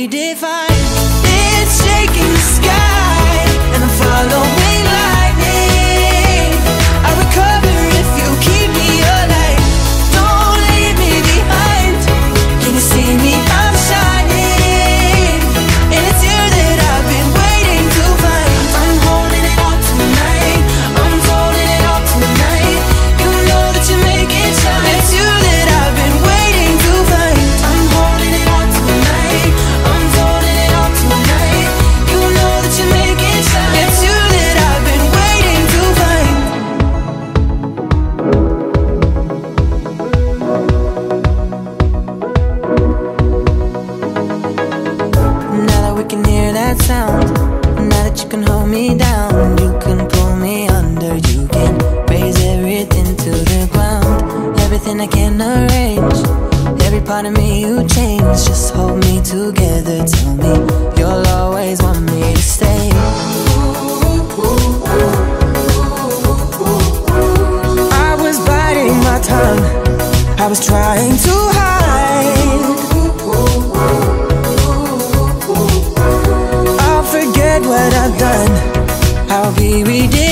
redefined. It's shaking the sky, and I'm following lightning. I recover if you keep me alive. Don't leave me behind. Can you see me? I'm shining, and it's you that I've been waiting to find. I'm holding it all tonight. I'm holding it all tonight. You know that you make it shine. It's you that I've been waiting to find. I'm holding it all tonight. I'm holding it all tonight. You know that you make it shine. It's you that I've been waiting to find. Now that we can hear that sound, now that you can hold me down, you can pull me under, you can raise everything to the ground. Everything I can arrange, every part of me you change. Just hold me together, tell me you'll always want me to stay. I was biting my tongue, I was trying to hide. I'll forget what I've done, I'll be redeemed.